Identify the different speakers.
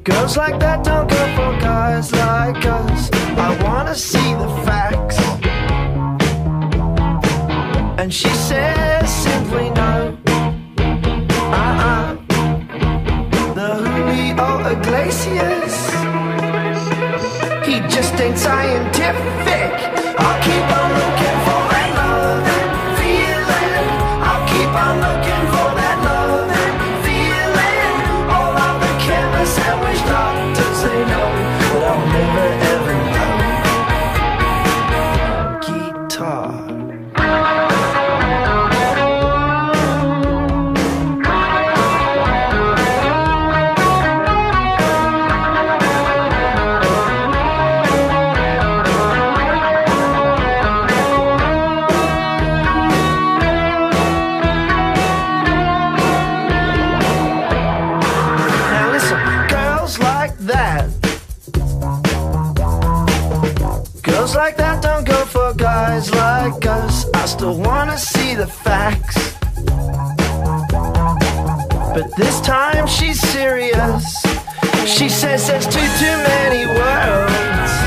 Speaker 1: Girls like that don't go for guys like us. I wanna see the facts. And she says simply no. The Julio Iglesias, he just ain't scientific. I'll keep on looking for that love and feeling. I'll keep on looking for that love and feeling. All of the chemists and wish doctors they know, but I'll never ever know. Guitar. Girls like that don't go for guys like us. I still wanna see the facts, but this time she's serious. She says there's too many worlds.